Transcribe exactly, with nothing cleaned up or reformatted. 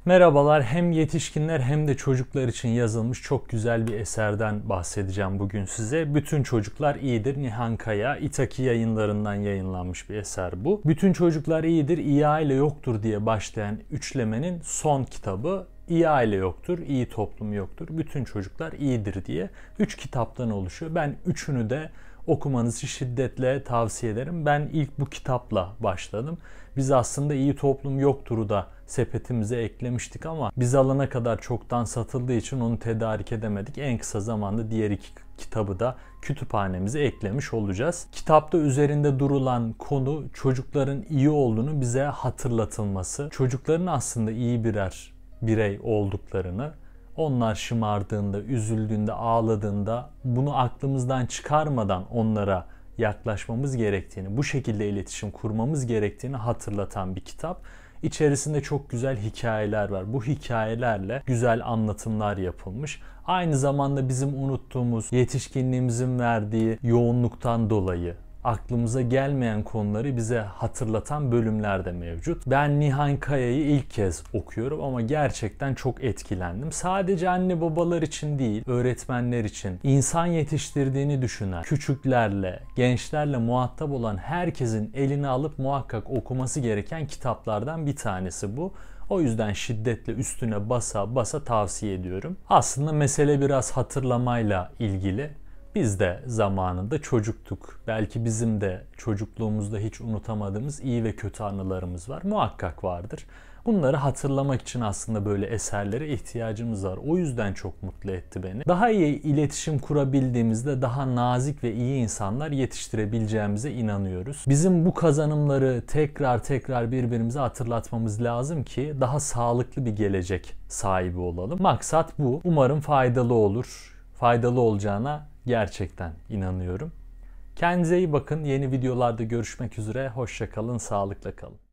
Merhabalar, hem yetişkinler hem de çocuklar için yazılmış çok güzel bir eserden bahsedeceğim bugün size. Bütün Çocuklar İyidir, Nihan Kaya, İtaki Yayınlarından yayınlanmış bir eser bu. Bütün Çocuklar İyidir, İyi Aile Yoktur diye başlayan üçlemenin son kitabı. İyi aile yoktur, iyi toplum yoktur, bütün çocuklar iyidir diye üç kitaptan oluşuyor. Ben üçünü de okumanızı şiddetle tavsiye ederim. Ben ilk bu kitapla başladım. Biz aslında iyi toplum yoktur'u da sepetimize eklemiştik ama biz alana kadar çoktan satıldığı için onu tedarik edemedik. En kısa zamanda diğer iki kitabı da kütüphanemize eklemiş olacağız. Kitapta üzerinde durulan konu çocukların iyi olduğunu bize hatırlatılması. Çocukların aslında iyi birer birey olduklarını, onlar şımardığında, üzüldüğünde, ağladığında bunu aklımızdan çıkarmadan onlara yaklaşmamız gerektiğini, bu şekilde iletişim kurmamız gerektiğini hatırlatan bir kitap. İçerisinde çok güzel hikayeler var. Bu hikayelerle güzel anlatımlar yapılmış. Aynı zamanda bizim unuttuğumuz, yetişkinliğimizin verdiği yoğunluktan dolayı aklımıza gelmeyen konuları bize hatırlatan bölümler de mevcut. Ben Nihan Kaya'yı ilk kez okuyorum ama gerçekten çok etkilendim. Sadece anne babalar için değil, öğretmenler için, insan yetiştirdiğini düşünen, küçüklerle, gençlerle muhatap olan herkesin eline alıp muhakkak okuması gereken kitaplardan bir tanesi bu. O yüzden şiddetle üstüne basa basa tavsiye ediyorum. Aslında mesele biraz hatırlamayla ilgili. Biz de zamanında çocuktuk. Belki bizim de çocukluğumuzda hiç unutamadığımız iyi ve kötü anılarımız var. Muhakkak vardır. Bunları hatırlamak için aslında böyle eserlere ihtiyacımız var. O yüzden çok mutlu etti beni. Daha iyi iletişim kurabildiğimizde daha nazik ve iyi insanlar yetiştirebileceğimize inanıyoruz. Bizim bu kazanımları tekrar tekrar birbirimize hatırlatmamız lazım ki daha sağlıklı bir gelecek sahibi olalım. Maksat bu. Umarım faydalı olur. Faydalı olacağına gerçekten inanıyorum. Kendinize iyi bakın. Yeni videolarda görüşmek üzere. Hoşça kalın, sağlıkla kalın.